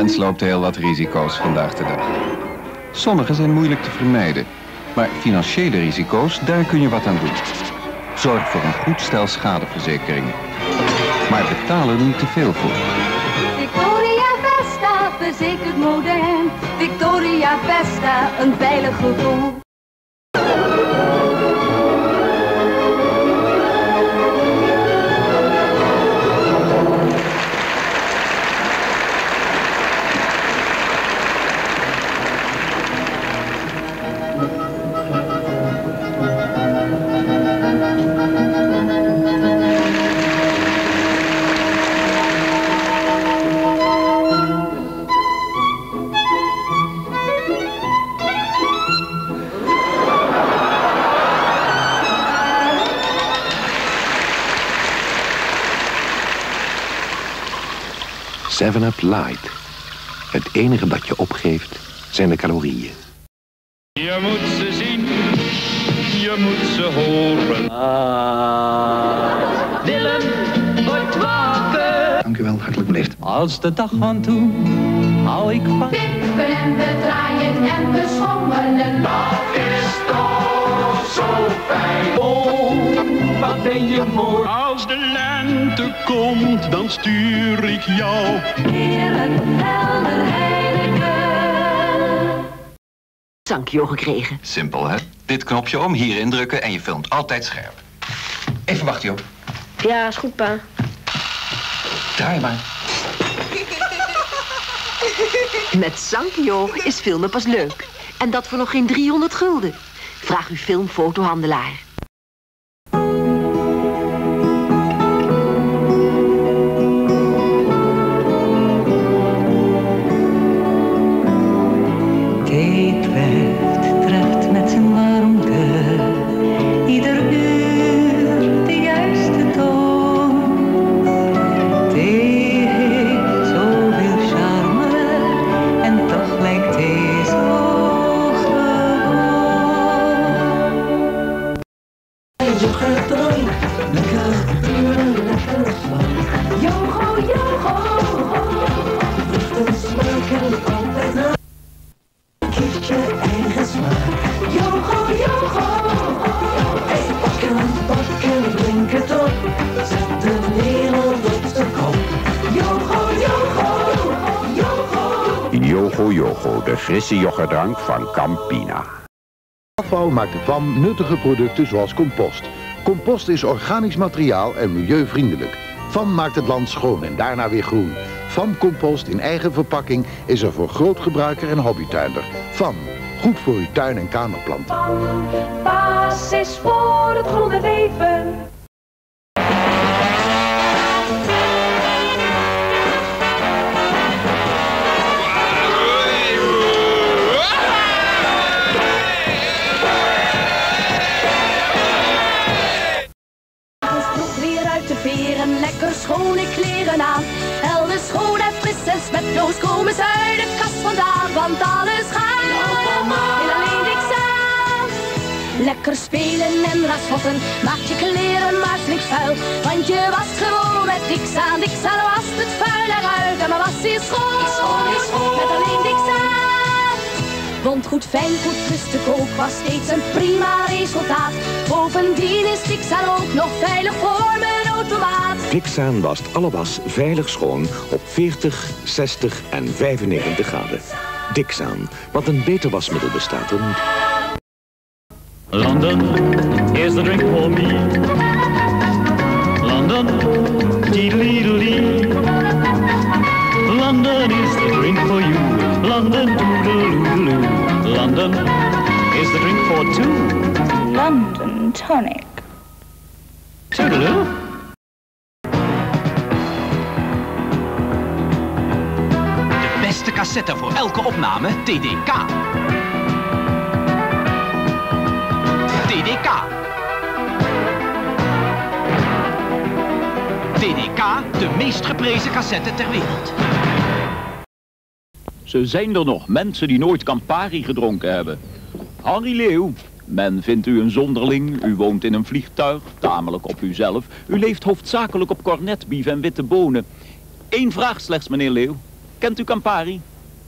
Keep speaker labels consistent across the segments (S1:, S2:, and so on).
S1: mens loopt heel wat risico's vandaag de dag. Sommige zijn moeilijk te vermijden. Maar financiële risico's, daar kun je wat aan doen. Zorg voor een goed stel schadeverzekeringen. Maar betaal er niet te veel voor.
S2: Victoria Vesta, verzekerd modern. Victoria Vesta, een veilig gevoel.
S3: Seven-Up Light. Het enige dat je opgeeft zijn de calorieën.
S4: Je moet ze zien, je moet ze horen.
S5: Willem wordt wakker.
S3: Dank u wel, hartelijk beleefd.
S5: Als de dag van toen hou ik van.
S2: Wippen en we draaien en we schommelen.
S5: Dat is toch zo fijn. Oh, wat ben je mooi.
S4: Als de lente komt, dan stuur ik jou.
S2: Heerlijk, helder, heilige.
S6: Sankyo gekregen.
S1: Simpel, hè? Dit knopje om, hier indrukken en je filmt altijd scherp. Even wachten, joh.
S6: Ja, is goed, pa.
S1: Draai maar.
S6: Met Sankyo is filmen pas leuk. En dat voor nog geen 300 gulden. Vraag uw filmfotohandelaar.
S7: Treft met zijn warmte, ieder uur de juiste toon. Thee heeft zoveel charme en toch lijkt thee zo gewoon. Yoghurtdrank, lekker slank.
S2: Yogo, yogo.
S7: Vruchten smaken altijd na. Kies je eigen smaak.
S2: Yogo, yogo.
S7: Hey, bakken, drink het op. Zet de wereld op zijn kop.
S2: Yogo, yogo. Yogo.
S8: Yogo Yogo, de frisse yoghurtdrank van Campina.
S9: Afval maakt de VAM nuttige producten zoals compost. Compost is organisch materiaal en milieuvriendelijk. VAM maakt het land schoon en daarna weer groen. VAM compost in eigen verpakking is er voor grootgebruiker en hobbytuinder. VAM, goed voor uw tuin- en kamerplanten.
S2: Basis voor het groene leven. Weer uit de veren, lekker schone kleren aan. Helder, schoon en fris en smetloos komen ze uit de kast vandaan. Want alles gaat in alleen niks aan. Lekker spelen en rasvotten, maak je kleren maar flink vuil. Want je was gewoon met niks aan was het vuil eruit. En mijn was is schoon, met alleen niks aan. Want goed, fijn, goed, fris te koop was steeds een prima resultaat. Bovendien is Dixaan ook nog veilig voor mijn automaat.
S3: Dixaan wast alle was veilig schoon op 40, 60 en 95 graden. Dixaan, want een beter wasmiddel bestaat er niet.
S4: London, here's the drink for me. London, dee-dee-dee-dee. London is the drink for you. London, doodle-doodle-doo. London is the drink for two.
S10: London tonic.
S4: Toodaloo.
S11: De beste cassette voor elke opname, TDK. TDK. TDK, de meest geprezen cassette ter wereld.
S12: Ze zijn er nog, mensen die nooit Campari gedronken hebben. Harry Leeuw, men vindt u een zonderling, u woont in een vliegtuig, tamelijk op uzelf. U leeft hoofdzakelijk op cornetbief en witte bonen. Eén vraag slechts, meneer Leeuw. Kent u Campari?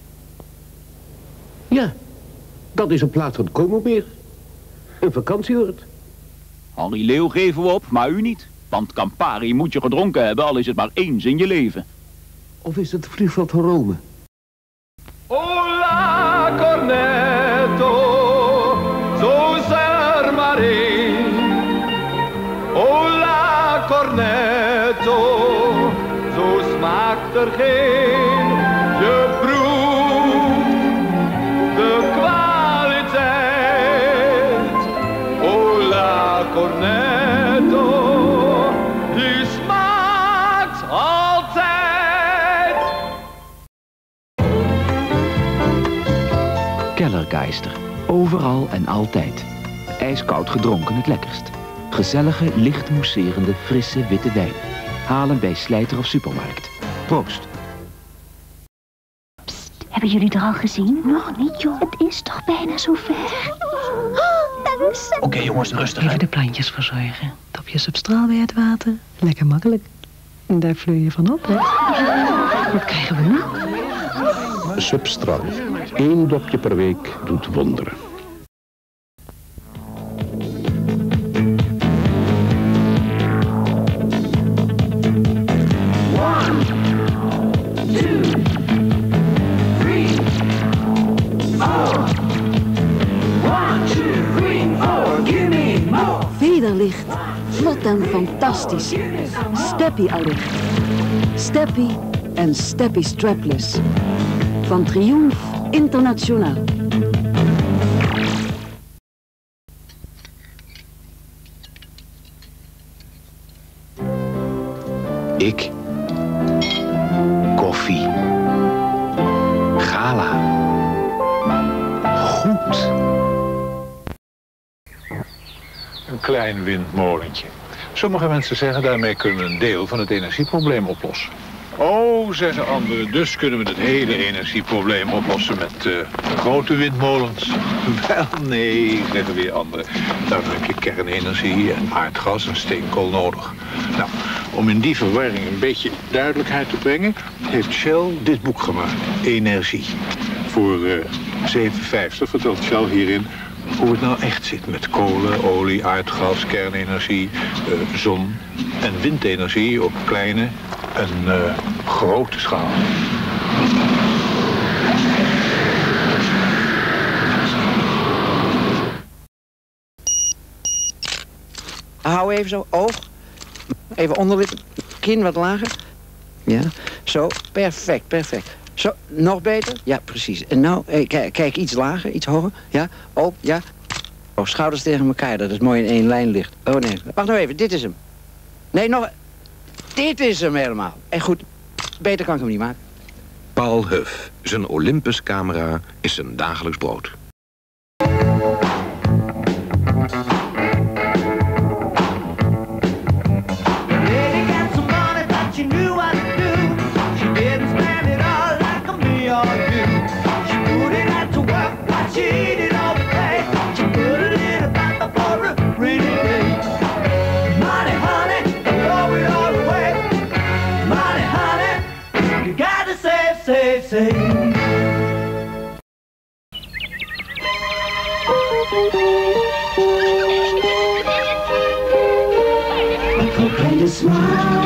S13: Ja, dat is een plaats van het Como-meer. Een vakantieoord.
S12: Harry Leeuw geven we op, maar u niet. Want Campari moet je gedronken hebben, al is het maar eens in je leven.
S13: Of is het vliegveld van Rome?
S5: Hola cornetto, zo is er maar één. Hola cornetto, zo smaakt er geen. Je proeft de kwaliteit. Hola cornetto, die smaakt altijd.
S14: Kellergeister. Overal en altijd. Ijskoud gedronken het lekkerst. Gezellige, licht mousserende, frisse witte wijn. Halen bij Slijter of Supermarkt. Proost.
S15: Psst, hebben jullie er al gezien? Nog niet, joh. Het is toch bijna zover.
S11: Oké, jongens, rustig.
S16: Even de plantjes verzorgen. Topje substraal bij het water. Lekker makkelijk. En daar vloei je van op, hè? Wat krijgen we nu?
S3: Substraal. 1 dopje per week doet wonderen.
S17: Vederlicht, vlot en fantastisch. Steppy allicht. Steppy en Steppy strapless. Van Triumph Internationaal.
S3: Ik. Koffie. Gala. Goed.
S18: Een klein windmolentje. Sommige mensen zeggen daarmee kunnen we een deel van het energieprobleem oplossen. Oh, zeggen anderen, dus kunnen we het hele energieprobleem oplossen met grote windmolens. Wel, nee, zeggen weer anderen. Daarom heb je kernenergie en aardgas en steenkool nodig. Nou, om in die verwarring een beetje duidelijkheid te brengen, heeft Shell dit boek gemaakt, Energie. Voor $7,50 vertelt Shell hierin hoe het nou echt zit met kolen, olie, aardgas, kernenergie, zon- en windenergie op kleine en grote schaal.
S19: Hou even zo, oog. Even onderlip, kin wat lager. Ja, zo, perfect, perfect. Zo, nog beter? Ja, precies. En nou, kijk, iets lager, iets hoger. Ja, op, ja. Oh, schouders tegen elkaar, dat is mooi in één lijn ligt. Oh nee, wacht nou even, dit is hem. Nee, nog... Dit is hem helemaal. En goed, beter kan ik hem niet maken.
S3: Paul Huff. Zijn Olympus-camera is zijn dagelijks brood.
S7: Smile.